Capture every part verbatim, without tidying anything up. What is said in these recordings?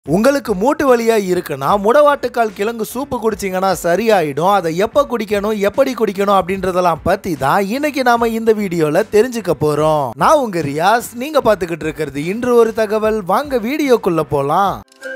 உங்களுக்கு மூட்டு வலியா இருக்குன்னா முடவாட்டுக்கால் கிழங்கு சூப்பு குடிச்சிங்கன்னா சரியாயிடும். அதை எப்ப குடிக்கணும், எப்படி குடிக்கணும் அப்படின்றதெல்லாம் பத்தி தான் இன்னைக்கு நாம இந்த வீடியோல தெரிஞ்சுக்க போறோம். நான் உங்க ரியாஸ், நீங்க பாத்துக்கிட்டு இருக்கிறது இன்று ஒரு தகவல். வாங்க வீடியோக்குள்ள போலாம்.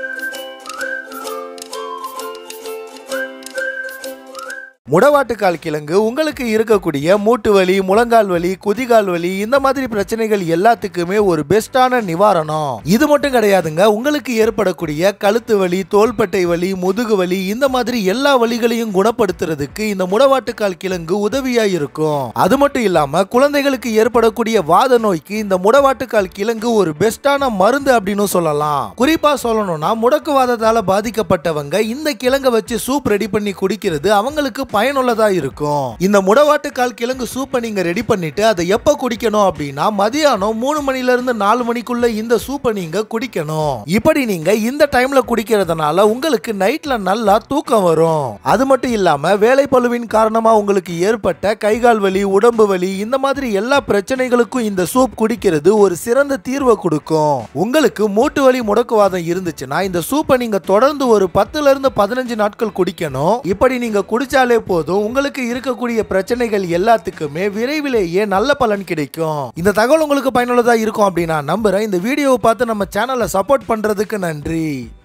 முடவாட்டுக்கால் கிழங்கு உங்களுக்கு இருக்கக்கூடிய மூட்டு வலி, முழங்கால் வலி, குதிகால் வலி இந்த மாதிரி பிரச்சனைகள் எல்லாத்துக்குமே ஒரு பெஸ்டான நிவாரணம். இது மட்டும் கிடையாதுங்க, உங்களுக்கு ஏற்படக்கூடிய கழுத்து வலி, தோள்பட்டை வலி, முதுகு வலி இந்த மாதிரி எல்லா வலிகளையும் குணப்படுத்துறதுக்கு இந்த முடவாட்டுக்கால் கிழங்கு உதவியா இருக்கும். அது மட்டும் இல்லாம குழந்தைகளுக்கு ஏற்படக்கூடிய வாத நோய்க்கு இந்த முடவாட்டுக்கால் கிழங்கு ஒரு பெஸ்டான மருந்து அப்படின்னு சொல்லலாம். குறிப்பா சொல்லணும்னா முடக்குவாதத்தால பாதிக்கப்பட்டவங்க இந்த கிழங்கை வச்சு சூப் ரெடி பண்ணி குடிக்கிறது அவங்களுக்கு பயனுள்ளதா இருக்கும். இந்த முடவாட்டுக்கால் கிழங்கு சூப்பை நீங்க ரெடி பண்ணிட்டு அதை எப்ப குடிக்கணும் அப்படின்னா மதியானம் மூணு மணில இருந்து நாலு மணிக்குள்ள இந்த சூப்பை நீங்க குடிக்கணும். இப்படி நீங்க இந்த டைம்ல குடிக்கிறதுனால உங்களுக்கு நைட்ல நல்லா தூக்கம் வரும். அது மட்டும் இல்லாம வேலை பளுவின் காரணமா உங்களுக்கு ஏற்பட்ட கைகால் வலி, உடம்பு வலி இந்த மாதிரி எல்லா பிரச்சனைகளுக்கும் இந்த சூப் குடிக்கிறது ஒரு சிறந்த தீர்வை கொடுக்கும். உங்களுக்கு மூட்டு வலி, முடக்குவாதம் இருந்துச்சுன்னா இந்த சூப்பை நீங்க தொடர்ந்து ஒரு பத்துல இருந்து பதினஞ்சு நாட்கள் குடிக்கணும். இப்படி நீங்க குடிச்சாலே போதும் உங்களுக்கு இருக்கக்கூடிய பிரச்சனைகள் எல்லாத்துக்குமே விரைவிலேயே நல்ல பலன் கிடைக்கும். இந்த தகவல் உங்களுக்கு பயனுள்ளதா இருக்கும் அப்படின்னு நான் நம்புறேன். இந்த வீடியோவை பார்த்து நம்ம சேனலை சப்போர்ட் பண்றதுக்கு நன்றி.